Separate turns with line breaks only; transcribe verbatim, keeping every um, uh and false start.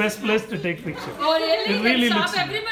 best place to take picture.
Oh really?
It really
Then
looks
stop everybody.